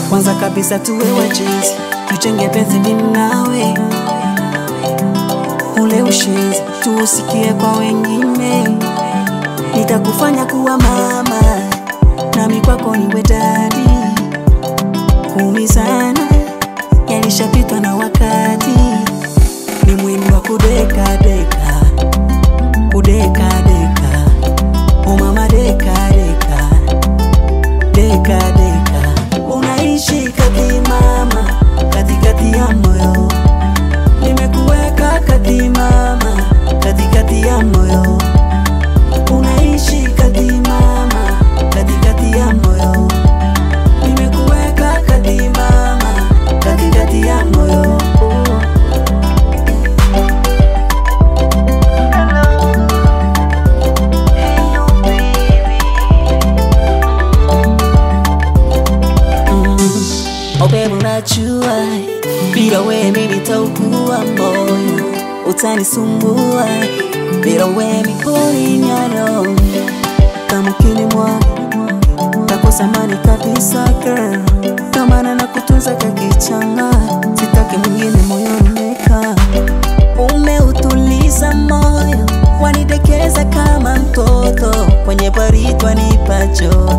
Kwanza kabisa tuwe wajenzi, tuchenge penzi mimi nawe. Ule ushenzi tuusikie kwa wengine. Nitakufanya kuwa mama, nami kwako niwe daddy. Kuumizana yalishapitwa na wakati. Ni mwendo wa kudeka deka, kudeka deka. Oh mama deka deka, deka deka. Unaishi kati mama, katikati ya moyo. Nimekuweka kati mama, katikati ya moyo. Unaishi kati mama, katikati ya moyo. Nimekuweka kati mama, katikati ya moyo. Oh baby unajua, bila wewe mimi nitaugua moyo. Utanisumbua, bila wewe miponi nyaro. Kama ukinimwa, takosa amani kabisa girl. Kama nakutunza kakichanga, sitaki mwingine moyoni meka. Umeutuliza moyo, wanidekeza kama mtoto. Kwenye baridi wanipa joto.